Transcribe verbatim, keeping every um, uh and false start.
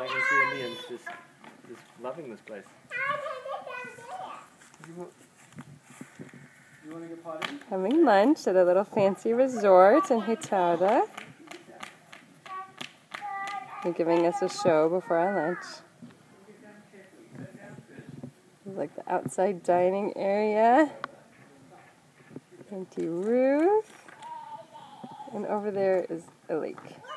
there's the Indians just, just loving this place. You want, you want to get potty? Having lunch at a little fancy resort in Hitada. They're giving us a show before our lunch. This is like the outside dining area. Empty roof. And over there is a lake.